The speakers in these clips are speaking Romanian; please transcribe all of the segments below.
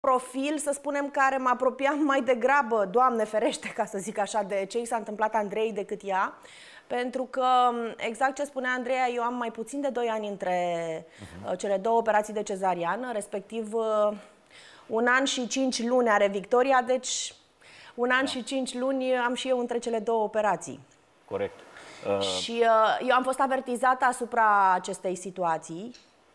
profil, să spunem, care mă apropiam mai degrabă, Doamne ferește, ca să zic așa, de ce i s-a întâmplat Andrei decât ea. Pentru că, exact ce spunea Andreea, eu am mai puțin de 2 ani între cele 2 operații de cezariană, respectiv 1 an și 5 luni are Victoria, deci 1 an și 5 luni am și eu între cele 2 operații. Corect. Și eu am fost avertizată asupra acestei situații.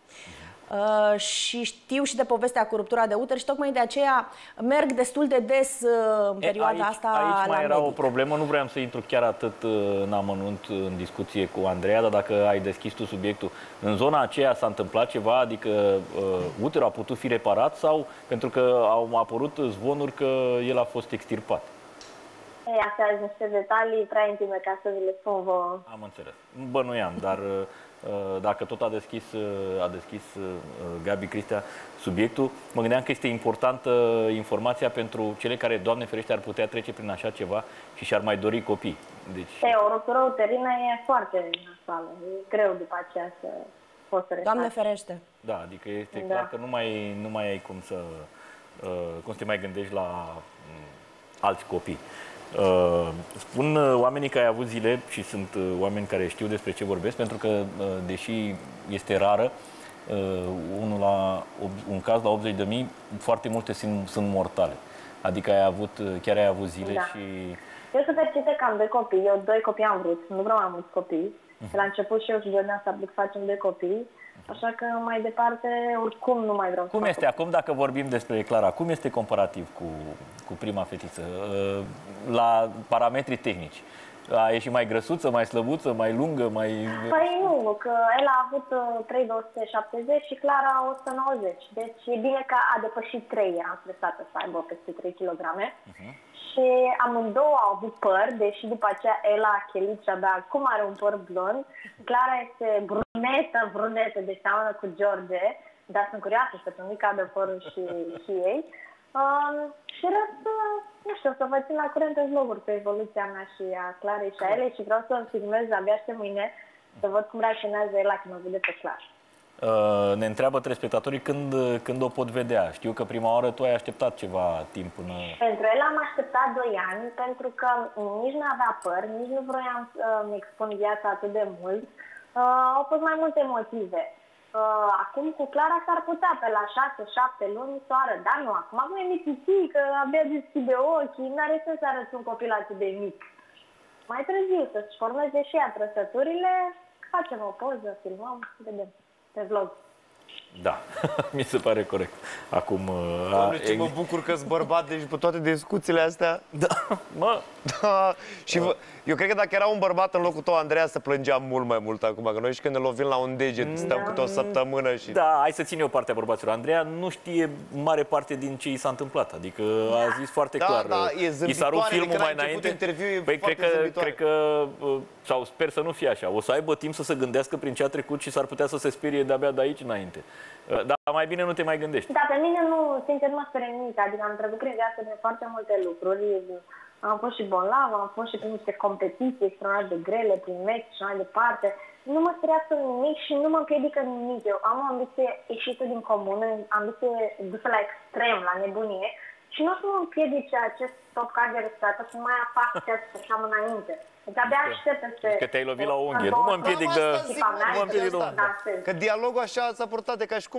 Și știu și de povestea cu ruptura de uter și tocmai de aceea merg destul de des în perioada asta aici mai la era medic. o problemă, nu vreau să intru chiar atât în amănunt în discuție cu Andreea, dar dacă ai deschis tu subiectul, în zona aceea s-a întâmplat ceva, adică uterul a putut fi reparat sau pentru că au apărut zvonuri că el a fost extirpat? Astea sunt niște detalii prea intime ca să vi le spun vouă. Am înțeles. Bănuiam, dar dacă tot a deschis Gabi Cristea subiectul, mă gândeam că este importantă informația pentru cele care, Doamne ferește, ar putea trece prin așa ceva și și-ar mai dori copii. Deci... O ruptură uterină e foarte nasoală. E greu după aceea să poți să refaci. Doamne ferește. Da, adică este clar că nu mai ai cum să te mai gândești la alți copii. Spun oamenii că ai avut zile și sunt oameni care știu despre ce vorbesc, pentru că, deși este rară, un caz la 80.000, foarte multe sunt mortale. Adică chiar ai avut zile și... Eu sunt fericită că am 2 copii. Eu 2 copii am vrut, nu vreau mai mulți copii. La început și eu și Jordan să facem 2 copii. Așa că mai departe, oricum nu mai vreau. Cum este acum, dacă vorbim despre Clara, cum este comparativ cu prima fetiță? La parametri tehnici. A ieșit mai grăsuță, mai slăbuță, mai lungă, mai... Păi nu, că el a avut 3,270 și Clara 190. Deci e bine că a depășit 3, eram stresată să aibă peste 3 kg. Și amândouă au avut păr, deși după aceea Ela a chelit și abia acum are un păr blond. Clara este brunetă, deci seamănă cu George, dar sunt curioasă să nu-i cadă părul și ei. Și rest, nu știu, să vă țin la curent în vloguri cu evoluția mea și a Clarei și a Elei și vreau să filmez abia și mâine să văd cum reacționează Ela când o vede pe Clara. Ne întreabă telespectatorii când o pot vedea. Știu că prima oară tu ai așteptat ceva timp până... Pentru el am așteptat 2 ani, pentru că nici nu avea păr, nici nu vroiam să-mi expun viața atât de mult. Au fost mai multe motive. Acum cu Clara s-ar putea pe la 6-7 luni soară, dar nu, acum e mititică, abia deschide ochii, n-are sens să arăți un copil atât de mic. Mai târziu, să-și formeze și ea trăsăturile, facem o poză, filmăm, vedem. Pe vlog. Da, mi se pare corect. Acum... Doamne, ce mă bucur că-s bărbat, deci pe toate discuțiile astea... Da, mă... Da, și eu cred că dacă era un bărbat în locul tău, Andreea, să plângeam mult mai mult acum, că noi și când ne lovim la un deget, stăm câte o săptămână și... Da, hai să țin eu partea bărbaților. Andreea nu știe mare parte din ce i s-a întâmplat, adică a zis foarte clar. I s-a rupt filmul mai înainte. Păi cred că, sau sper să nu fie așa, o să aibă timp să se gândească prin ce a trecut și s-ar putea să se sperie de-abia de aici înainte. Dar mai bine nu te mai gândești. Da, pe mine nu, sincer, nu mă sperie nimic. Adică am trecut prin viață de foarte multe lucruri. Am fost și bolnavă, am fost și prin niște competiții extraordinar de grele, prin meci și mai departe. Nu mă speriază nimic și nu mă împiedică nimic. Eu am o ambiție ieșită din comună, ambiție dusă la extrem, la nebunie. Și nu o să mă împiedice acest top card de răsplată să nu mai fac ceea ce făceam înainte. Deci abia aștept peste... Că te-ai lovit la o unghie. Nu mă împiedic de... Că dialogul așa s-a purtat de ca și cum...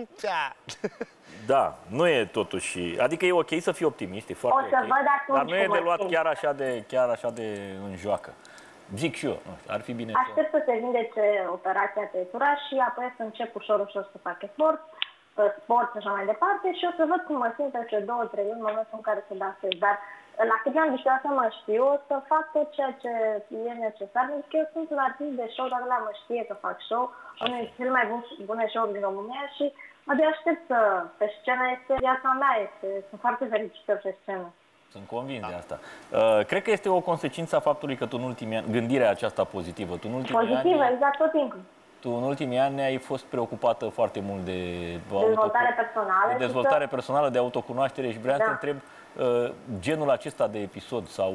Da, nu e totuși... Adică e ok să fii optimist, e foarte ok. Dar nu e de luat chiar așa de în joacă. Zic și eu, ar fi bine. Aștept să se vindece operația tăietura și apoi să încep ușor să fac sport și așa mai departe și o să văd cum mă simt peste 2-3 luni, în momentul în care se dansez. Dar la cât de ambițioasă mă știu, o să fac tot ceea ce e necesar, pentru că eu sunt un artist de show, dar nu mă știe că fac show, unul dintre cele mai bune show-uri din România și abia aștept să pe scenă este viața mea, sunt foarte fericită pe scenă. Sunt convins de asta. Cred că este o consecință a faptului că tu în ultimii ani, gândirea aceasta pozitivă, tu în ultimii ani, exact, tot timpul. Tu în ultimii ani ai fost preocupată foarte mult de dezvoltare personală, de autocunoaștere și vreau să te întreb genul acesta de episod sau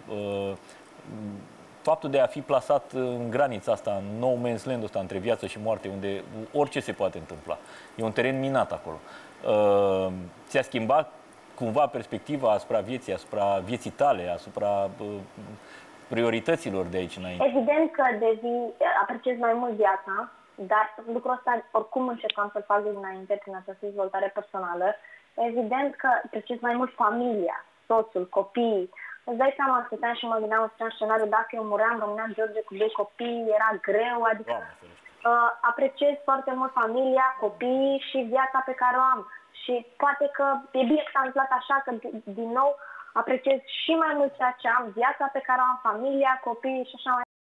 faptul de a fi plasat în granița asta, în no man's land ăsta, între viață și moarte, unde orice se poate întâmpla. E un teren minat acolo. Ți-a schimbat cumva perspectiva asupra vieții tale, asupra priorităților de aici înainte? Evident că apreciez mai mult viața, dar lucrul ăsta oricum încercam să-l fac dinainte prin această dezvoltare personală. Evident că apreciez mai mult familia, soțul, copiii. Îți dai seama, stăteam și mă gândeam în scenariu, dacă eu muream, rămânea George cu 2 copii, era greu, adică apreciez foarte mult familia, copiii și viața pe care o am. Și poate că e bine că s-a întâmplat așa, că din nou apreciez și mai mult ceea ce am, viața pe care o am, familia, copiii și așa mai